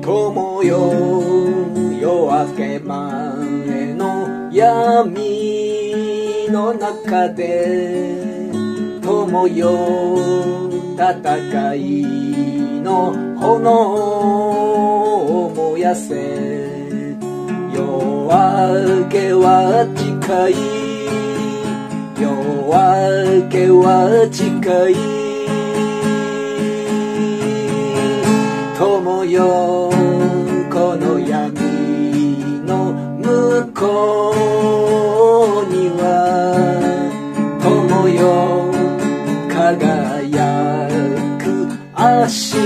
友よ夜明け前の闇の中で友よ戦いの炎を燃やせ夜明けは近い夜明けは近い友よこの闇の向こうには友よ輝く明日